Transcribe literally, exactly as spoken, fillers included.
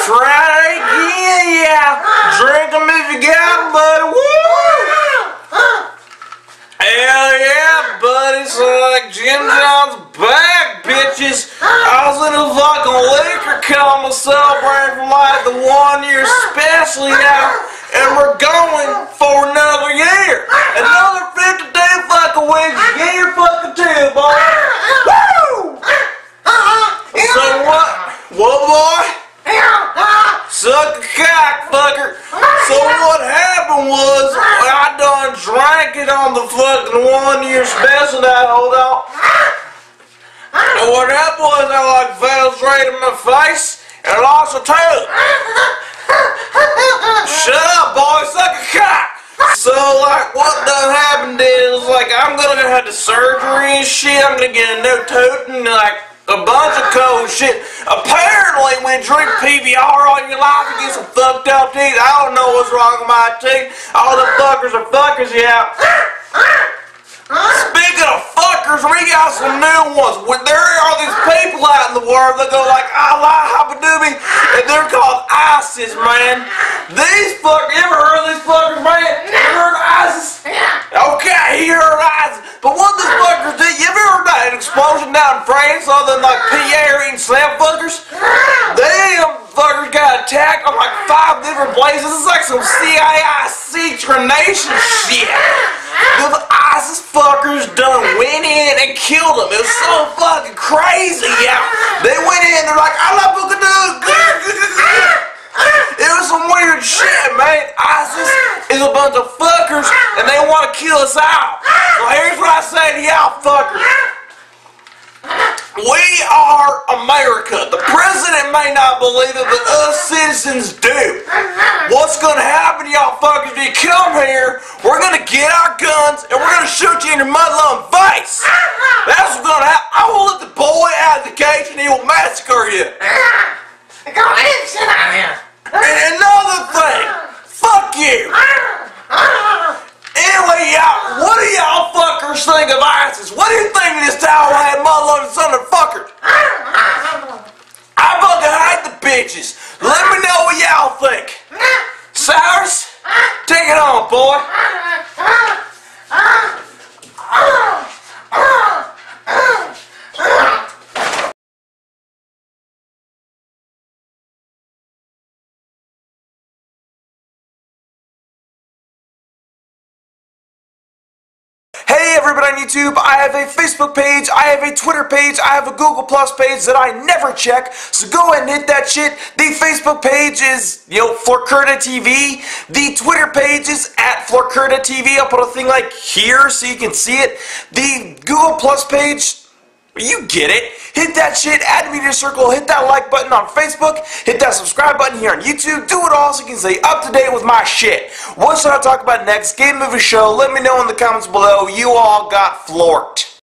Friday again, yeah. Drink 'em if you got 'em, buddy. Woo! Hell yeah, buddy. So like Jim John's back, bitches. I was in a fucking liquor coma celebrating for like the one year special, you know, and we're going for another year. Another fifty-two fucking weeks. Get your fucking tail, boy. Woo! So what? What, boy? Suck a cock, fucker. So what happened was, I done drank it on the fucking one year special that hold on. And what happened was I like fell straight in my face and lost a tooth. Shut up, boy, suck a cock. So like what done happened is like I'm gonna have the surgery and shit, I'm gonna get a new tooth and like a bunch of cold shit. Apparently, when you drink P B R all your life, you get some fucked up teeth. I don't know what's wrong with my teeth. All the fuckers are fuckers, yeah. Speaking of fuckers, we got some new ones. When there are these people out in the world that go like Allah Habadoobie, and they're called ISIS, man. These fuckers, you ever heard of these fuckers, man? You ever heard of ISIS? Okay, you heard of ISIS. But what these fuckers do, you ever heard about an explosion down in France other than like Pierre and Slam fuckers? Them fuckers got attacked on like five different places. It's like some C I A secret nation shit. The ISIS fuckers done went in and killed them. It was so fucking crazy, yeah. They went in, they're like, I love Boogadoo. It was some weird shit, man. ISIS is a bunch of fuckers and they want to kill us out. So here's what I say to y'all fuckers. We are America. The president may not believe it, but us citizens do. What's gonna happen to y'all fuckers if you come here? We're gonna get our guns and we're gonna shoot you in your mudlum face. That's what's gonna happen. I will let the boy out of the cage and he will massacre you. Go ahead, sit down here. And another thing, fuck you. Anyway, y'all, what do y'all fuckers think of ISIS? What do you think of this towel-head motherfucking son of fuckers? I fucking hate the bitches. Let me know what y'all think. Cyrus, take it on, boy. Hey everybody on YouTube, I have a Facebook page, I have a Twitter page, I have a Google Plus page that I never check, so go ahead and hit that shit. The Facebook page is, you know, Florkurta T V. The Twitter page is at Florkurta T V. I'll put a thing like here so you can see it. The Google Plus page, you get it. Hit that shit, add me to your circle, hit that like button on Facebook, hit that subscribe button here on YouTube, do it all so you can stay up to date with my shit. What should I talk about next? Game, movie, show? Let me know in the comments below. You all got florked.